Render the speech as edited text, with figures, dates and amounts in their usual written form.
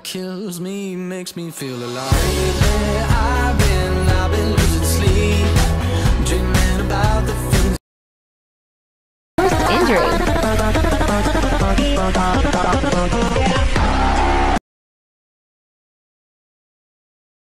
kills me, makes me feel alive. Lately I've been losing sleep, dreaming about the things. First injury.